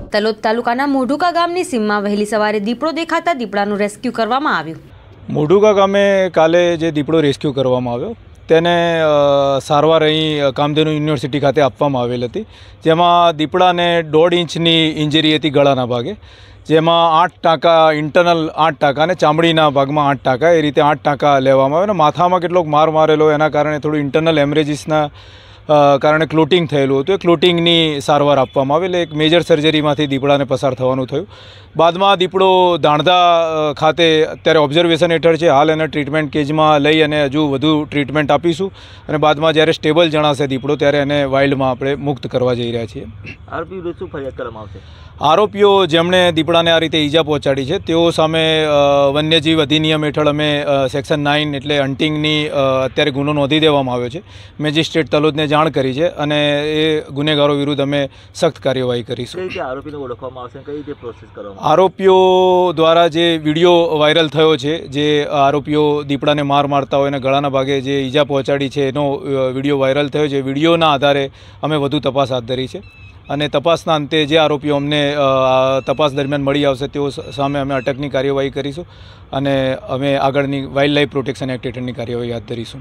તલોદ તાલુકાના મોઢુકા ગામની સીમમાં વહેલી સવારે દીપડો દેખાતા દીપડાનું રેસ્ક્યુ કરવામાં આવ્યું। મોઢુકા ગામે કાલે જે દીપડો રેસ્ક્યુ કરવામાં આવ્યો તેને સારવાર અહીં કામધેનુ યુનિવર્સિટી ખાતે આપવામાં આવેલ હતી, જેમાં દીપડાને 1.5 ઇંચની ઇન્જરી હતી ગળાના ભાગે, જેમાં 8 ટાંકા ઇન્ટરનલ 8 ટાંકા અને ચામડીના ભાગમાં 8 ટાંકા, એ રીતે 8 ટાંકા લેવામાં આવ્યા અને માથામાં કેટલોક માર મારેલો, એના કારણે થોડું ઇન્ટરનલ હેમરેજીસના કારણે ક્લોટિંગ થયેલું હતું। એ ક્લોટિંગની સારવાર આપવામાં આવેલ। એક મેજર સર્જરીમાંથી દીપડાને પસાર થવાનું થયું। બાદમાં દીપડો દાણધા ખાતે અત્યારે ઓબ્ઝર્વેશન હેઠળ છે। હાલ એને ટ્રીટમેન્ટ કેજમાં લઈ અને હજુ વધુ ટ્રીટમેન્ટ આપીશું અને બાદમાં જ્યારે સ્ટેબલ જણાશે દીપડો ત્યારે એને વાઇલ્ડમાં આપણે મુક્ત કરવા જઈ રહ્યા છીએ। આરોપીઓ શું ફરિયાદ કરવામાં આવશે? આરોપીઓ જેમણે દીપડાને આ રીતે ઈજા પહોંચાડી છે તેઓ સામે વન્યજીવ અધિનિયમ હેઠળ અમે સેક્શન 9 એટલે હન્ટિંગની અત્યારે ગુનો નોંધી દેવામાં આવ્યો છે। મેજિસ્ટ્રેટ તલોદને જાણ કરી છે અને એ ગુનેગારો વિરુદ્ધ અમે સખ્ત કાર્યવાહી કરીશું। કઈ રીતે આરોપીને ઓળખવામાં આવશે, કઈ રીતે પ્રોસેસ કરવામાં? આરોપીઓ દ્વારા જે વિડીયો વાયરલ થયો છે, જે આરોપીઓ દીપડાને માર મારતા હોય અને ગળાના ભાગે જે ઈજા પહોંચાડી છે એનો વિડીયો વાયરલ થયો છે। વિડીયોના આધારે અમે વધુ તપાસ હાથ ધરી છે અને તપાસના અંતે જે આરોપીઓ અમને તપાસ દરમિયાન મળી આવશે તેઓ સામે અમે અટકની કાર્યવાહી કરીશું અને અમે આગળની વાઇલ્ડ લાઇફ પ્રોટેક્શન એક્ટ હેઠળની કાર્યવાહી હાથ ધરીશું।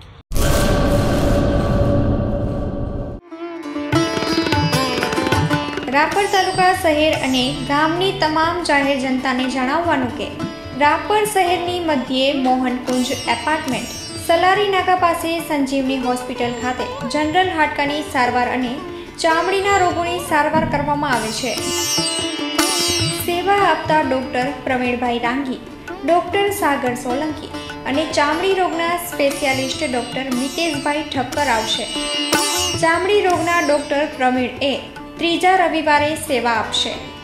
રાપર તાલુકા શહેર અને ગામની તમામ જાહેર જનતાને જણાવવાનું કે રાપર શહેરની મધ્યે મોહનકુંજ એપાર્ટમેન્ટ, સલારી નાકા પાસે સંજીવની હોસ્પિટલ ખાતે જનરલ હાડકાની સારવાર અને ચામડીના રોગોની સારવાર કરવામાં આવે છે। સેવા આપતા ડૉક્ટર પ્રવીણભાઈ રાંગી, ડૉક્ટર સાગર સોલંકી અને ચામડી રોગના સ્પેશિયાલિસ્ટ ડૉક્ટર મિતેશભાઈ ઠક્કર આવશે। ચામડી રોગના ડૉક્ટર પ્રવીણ ત્રીજા રવિવારે સેવા આપશે।